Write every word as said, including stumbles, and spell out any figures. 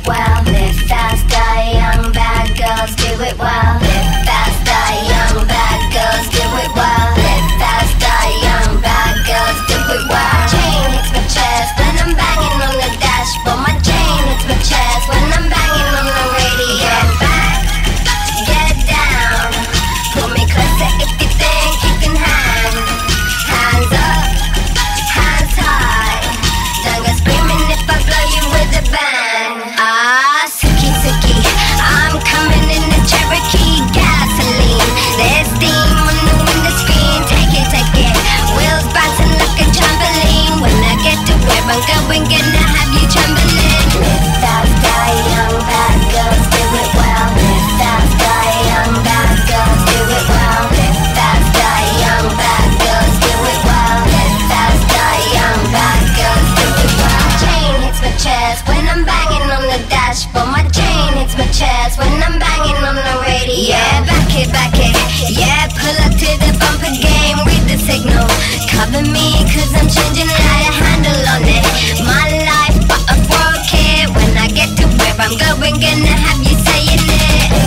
well. Live faster, young bad girls, do it well. Live faster, young bad girls, do it well. Live faster, young bad girls, do it well. My chain hits my chest when I'm banging on the dashboard. My chain hits my chest when I'm banging on the radio. Get back, get down, pull me closer if you think you can hang. Hands up, hands high, don't go screaming if I blow you with a bang. Ah, Suki Suki, I'm coming in the Cherokee gasoline. There's steam on the window screen, take it, take it. Wheels bouncing like a trampoline. When I get to where I'm going, gonna have you trembling. Live faster, young bad girls, do it well. Live faster, young bad girls, do it well. Live faster, young bad girls, do it well. Live faster, young bad girls, do it well. My chain hits my chest when I'm banging on the dashboard. My chain hits my chest when I'm banging on the radio. Yeah, back it, back it. Yeah, pull up to the bumper game, read the signal. Cover me, cause I'm changing how to handle on it. My life, but I broke it. When I get to where I'm going, gonna have you saying it.